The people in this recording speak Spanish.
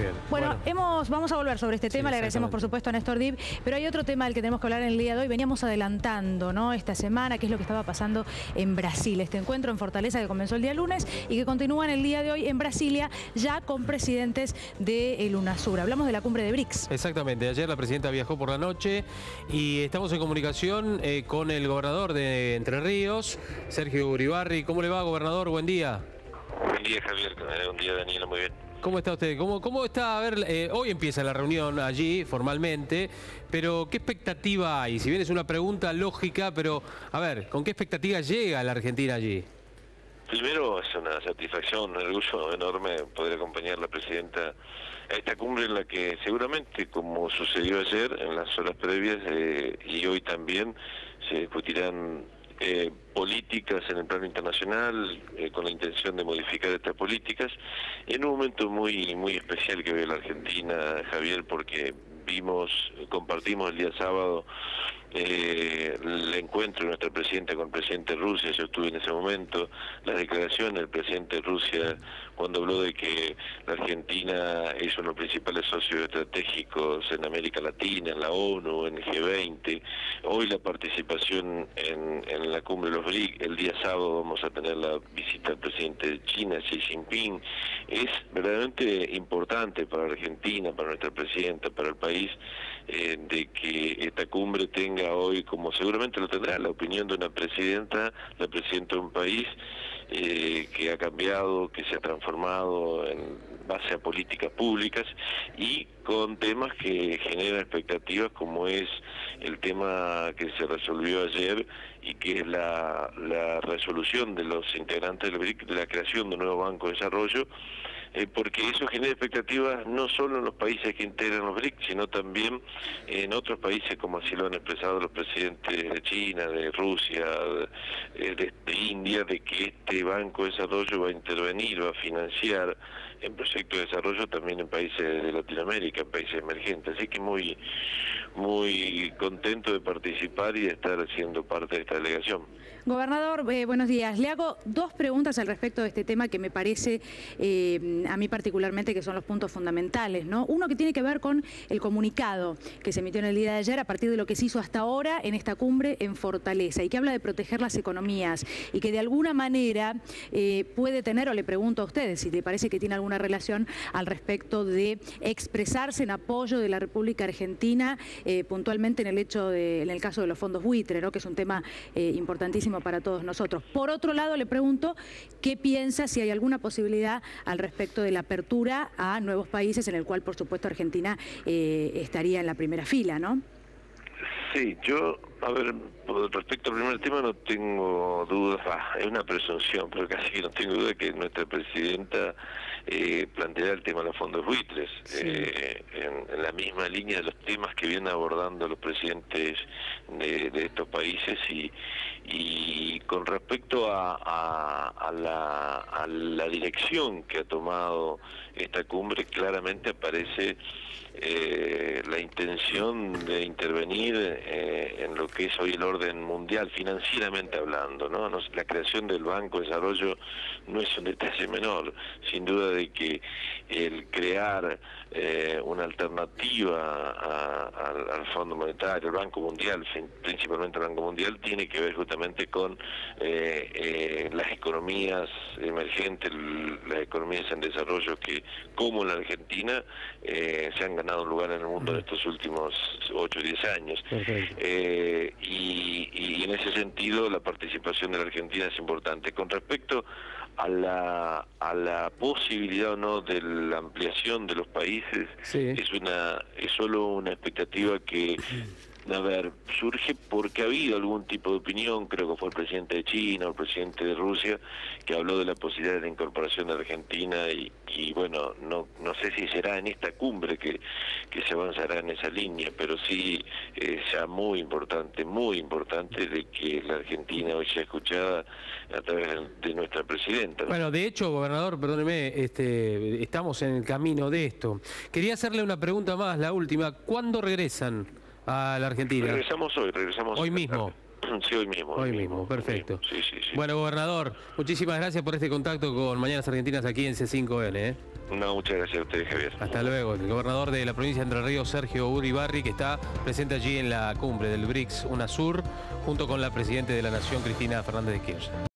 bien. Bueno, vamos a volver sobre este tema, le agradecemos por supuesto a Néstor Dib, pero hay otro tema del que tenemos que hablar en el día de hoy. Veníamos adelantando, ¿no?, esta semana, qué es lo que estaba pasando en Brasil. Este encuentro en Fortaleza que comenzó el día lunes y que continúa en el día de hoy en Brasilia, ya con presidentes de UNASUR. Hablamos de la cumbre de BRICS. Exactamente, ayer la presidenta viajó por la noche y estamos en comunicación con el gobernador de Entre Ríos, Sergio Uribarri. ¿Cómo le va, gobernador? Buen día. Buen día, Javier. Buen día, Daniela. Muy bien. ¿Cómo está usted? ¿Cómo está? A ver, hoy empieza la reunión allí formalmente, pero ¿qué expectativa hay? Si bien es una pregunta lógica, pero a ver, ¿con qué expectativa llega la Argentina allí? Primero, es una satisfacción, un orgullo enorme poder acompañar a la presidenta a esta cumbre en la que seguramente, como sucedió ayer en las horas previas y hoy también, se discutirán políticas en el plano internacional con la intención de modificar estas políticas en un momento muy especial que vive la Argentina, Javier, porque compartimos el día sábado el encuentro de nuestra presidenta con el presidente de Rusia. Yo estuve en ese momento, las declaraciones del presidente de Rusia cuando habló de que la Argentina es uno de los principales socios estratégicos en América Latina, en la ONU, en el G20. Hoy la participación en la cumbre de los BRICS, el día sábado vamos a tener la visita del presidente de China, Xi Jinping. Es verdaderamente importante para la Argentina, para nuestra presidenta, para el país, de que esta cumbre tenga hoy, como seguramente lo tendrá, la opinión de una presidenta, la presidenta de un país que ha cambiado, que se ha transformado en base a políticas públicas y con temas que generan expectativas, como es el tema que se resolvió ayer y que es la resolución de los integrantes del BRIC de la creación de un nuevo Banco de Desarrollo, porque eso genera expectativas no solo en los países que integran los BRIC, sino también en otros países, como así lo han expresado los presidentes de China, de Rusia, de India, de que este Banco de Desarrollo va a intervenir, va a financiar en proyectos de desarrollo también en países de Latinoamérica, en países emergentes. Así que muy contento de participar y de estar siendo parte de esta delegación. Gobernador, buenos días. Le hago dos preguntas al respecto de este tema que me parece, a mí particularmente, que son los puntos fundamentales, ¿no? Uno que tiene que ver con el comunicado que se emitió en el día de ayer a partir de lo que se hizo hasta ahora en esta cumbre en Fortaleza y que habla de proteger las economías y que de alguna manera puede tener, o le pregunto a ustedes si le parece que tiene alguna relación al respecto de expresarse en apoyo de la República Argentina, puntualmente en el caso de los fondos buitre, ¿no?, que es un tema importantísimo para todos nosotros. Por otro lado, le pregunto qué piensa, si hay alguna posibilidad al respecto de la apertura a nuevos países, en el cual, por supuesto, Argentina estaría en la primera fila, ¿no? Sí, yo, a ver, respecto al primer tema no tengo dudas, es una presunción, pero casi que no tengo duda que nuestra presidenta planteará el tema de los fondos buitres, sí, en la misma línea de los temas que vienen abordando los presidentes de estos países y con respecto a la dirección que ha tomado esta cumbre, claramente aparece la intención de intervenir en lo que es hoy el orden mundial, financieramente hablando, ¿no? La creación del Banco de Desarrollo no es un detalle menor, sin duda de que el crear una alternativa al Fondo Monetario, al Banco Mundial, principalmente el Banco Mundial, tiene que ver justamente con las economías emergentes, las economías en desarrollo que, como en la Argentina, se han ganado un lugar en el mundo en estos últimos 8 o 10 años. Y en ese sentido la participación de la Argentina es importante. Con respecto a la posibilidad o no de la ampliación de los países, sí, es solo una expectativa que, a ver, surge porque ha habido algún tipo de opinión, creo que fue el presidente de China o el presidente de Rusia, que habló de la posibilidad de la incorporación de Argentina y bueno, no sé si será en esta cumbre que se avanzará en esa línea, pero sí sea muy importante de que la Argentina hoy sea escuchada a través de nuestra presidenta, ¿no? Bueno, de hecho, gobernador, perdóneme, estamos en el camino de esto. Quería hacerle una pregunta más, la última. ¿Cuándo regresan a la Argentina? Regresamos hoy mismo. Sí, hoy mismo. Hoy mismo, perfecto. Sí. Bueno, gobernador, muchísimas gracias por este contacto con Mañanas Argentinas aquí en C5N. No, muchas gracias a ustedes, Javier. Hasta luego. El gobernador de la provincia de Entre Ríos, Sergio Uribarri, que está presente allí en la cumbre del BRICS UNASUR, junto con la presidenta de la Nación, Cristina Fernández de Kirchner.